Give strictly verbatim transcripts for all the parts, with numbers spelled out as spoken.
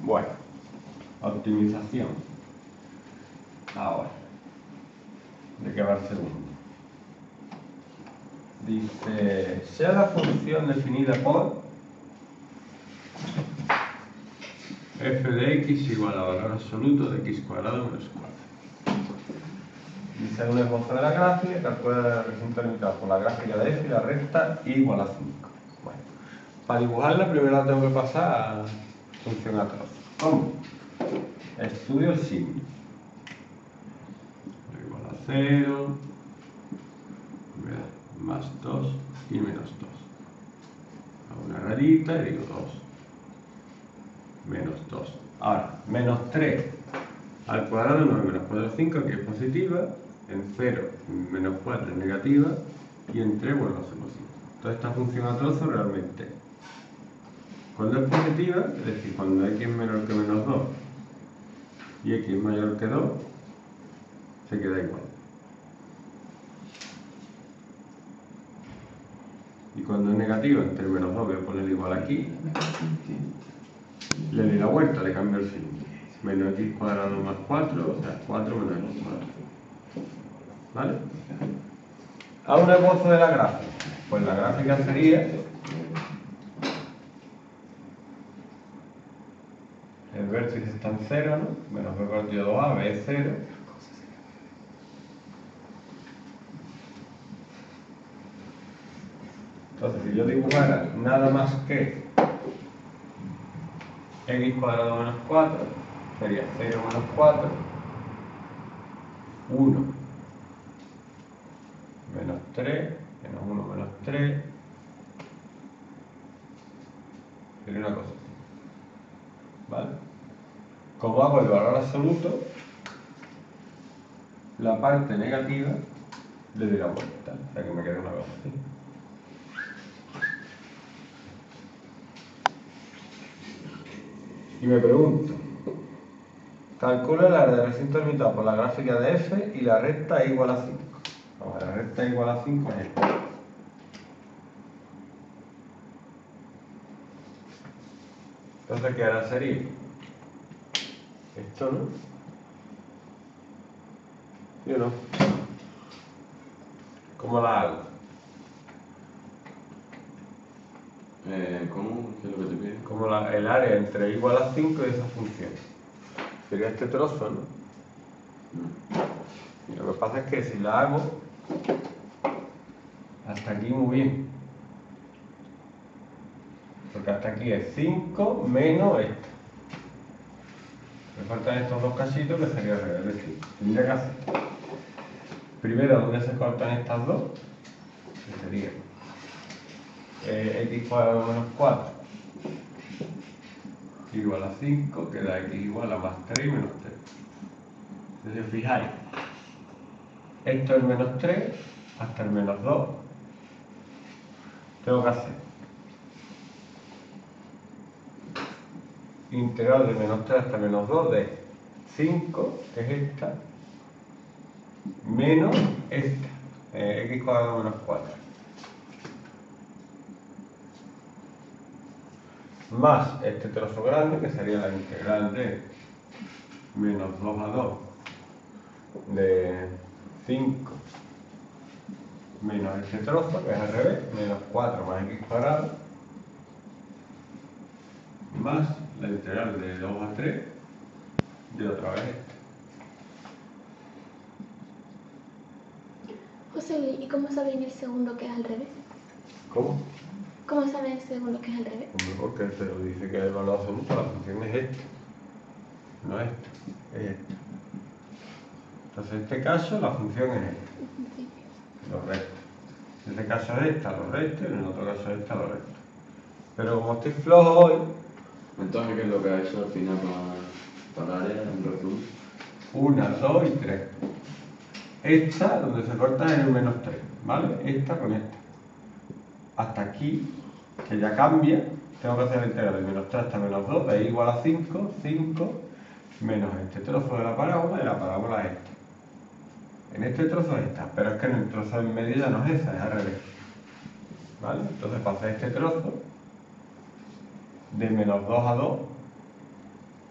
Bueno, optimización. Ahora, ¿de qué va el segundo? Dice, sea la función definida por f de x igual a valor absoluto de x cuadrado menos cuatro. Dice un esbozo de la gráfica, calcula la relación térmica por la gráfica de f y la recta igual a cinco. Bueno, para dibujarla primero la tengo que pasar a función a trozos. ¿Cómo? Estudio el signo. Igual a cero, más dos y menos dos. Hago una rayita y digo dos. Menos dos. Ahora, menos tres al cuadrado no es menos cuatro, cinco, que es positiva. En cero, menos cuatro es negativa. Y en tres vuelve a ser positiva. Entonces esta función a trozo realmente, cuando es positiva, es decir, cuando x es menor que menos dos y x es mayor que dos, se queda igual. Y cuando es negativa, entre menos dos, voy a poner igual aquí, le doy la vuelta, le cambio el signo. Menos x cuadrado más cuatro, o sea, cuatro menos x cuadrado. ¿Vale? A un esbozo de la gráfica. Pues la gráfica sería el vértice está en cero, ¿no? Menos b partido dos a, b es cero. Entonces, si yo dibujara nada más que x cuadrado menos cuatro, sería cero menos cuatro, uno menos tres, menos uno menos tres, sería una cosa así. ¿Vale? Como hago el valor absoluto, la parte negativa le doy la vuelta, o sea que me queda una cosa así. Y me pregunto, calcula el área de recinto limitado por la gráfica de f y la recta es igual a cinco. Vamos, la recta es igual a cinco es esta. Entonces, ¿qué ahora sería? Esto, ¿no? ¿Sí o no? ¿Cómo la hago? Eh, ¿Cómo? ¿Qué es lo que te pide? Como la, el área entre igual a cinco y esa función. Sería este trozo, ¿no? Y lo que pasa es que si la hago hasta aquí muy bien. Porque hasta aquí es cinco menos esto. Me faltan estos dos casitos que sería al revés. Es decir, tendría que hacer primero donde se cortan estas dos, que sería eh, x cuadrado menos cuatro igual a cinco, que da x igual a más tres y menos tres. Entonces, si os fijáis, esto es menos tres hasta el menos dos. Tengo que hacer integral de menos tres hasta menos dos de cinco, que es esta, menos esta, eh, x cuadrado menos cuatro. Más este trozo grande, que sería la integral de menos dos a dos de cinco menos este trozo, que es al revés, menos cuatro más x cuadrado, más la integral de dos a tres de otra vez esta. José, ¿y cómo saben el segundo que es al revés? ¿Cómo? ¿Cómo saben el segundo que es al revés? Hombre, porque te lo dice que el valor absoluto, la función es esta, no esta, es esta. Entonces, en este caso, la función es esta, lo resto. En este caso es esta, lo resto, y en el otro caso es esta, lo resto. Pero como estoy flojo hoy, Entonces, ¿qué es lo que ha hecho al final para, para el área, en resumen? una, dos y tres. Esta, donde se corta, es el menos tres, ¿vale? Esta con esta. Hasta aquí, que ya cambia, tengo que hacer la integral de menos tres hasta menos dos, de ahí igual a cinco, cinco, menos este trozo de la parábola y la parábola es esta. En este trozo es esta, pero es que en el trozo en medio ya no es esa, es al revés. ¿Vale? Entonces, para hacer este trozo, de menos dos a dos,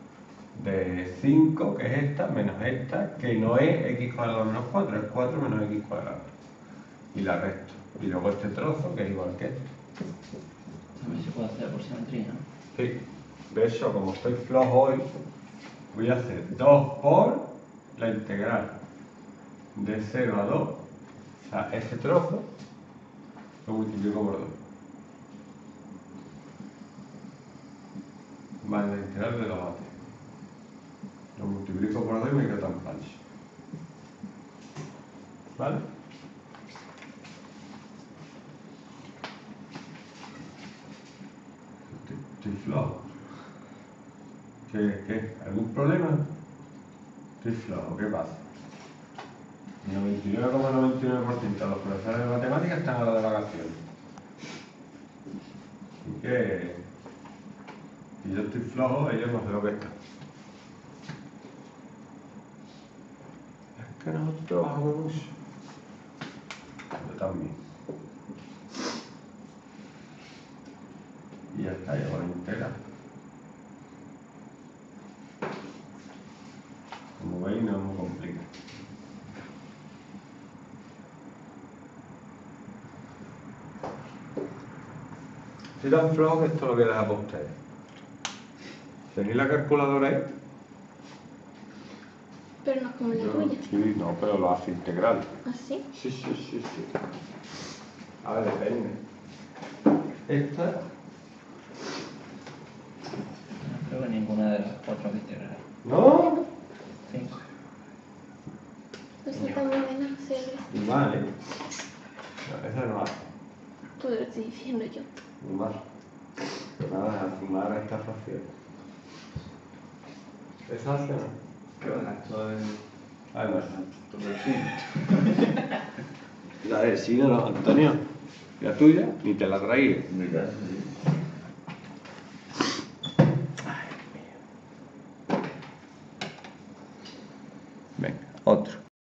de cinco, que es esta, menos esta, que no es x cuadrado menos cuatro, es cuatro menos x cuadrado. Y la resto. Y luego este trozo, que es igual que este. También se puede hacer por simetría, ¿no? Sí. De hecho, como estoy flojo hoy, voy a hacer dos por la integral de cero a dos. O sea, ese trozo lo multiplico por dos. Más la integral de dos a tres. Lo multiplico por dos y me quedo tan pancho. ¿Vale? Estoy, estoy flojo. ¿Qué, ¿Qué? ¿Algún problema? Estoy flojo, ¿qué pasa? El noventa y nueve coma noventa y nueve por ciento de los profesores de matemáticas están a la de vacaciones. Así que, si yo estoy flojo, ellos no sé lo que están. Es que nosotros trabajamos mucho. Yo también. Y ya está, ya voy a integrar. Como veis, no es muy complicado. Estoy tan flojo que esto lo voy a dejar para ustedes. ¿Tenéis la calculadora ahí? Pero no es como la tuya. Sí, no, pero lo hace integral. ¿Así? Sí, sí, sí, sí. A ver, depende. Esta, No creo que ninguna de las cuatro que integrará. ¿no? Cinco. Pues está muy buena, sí. Vale. No, esa no hace. Tú lo estoy diciendo yo. Más. Nada, a sumar esta fracción. ¿Esa hace o no? ¿Qué va? Esto es... Ah, no. Esto es el fin. La de sí, no, Antonio. La tuya, ni te la traí. En mi casa, sí. Venga, otro.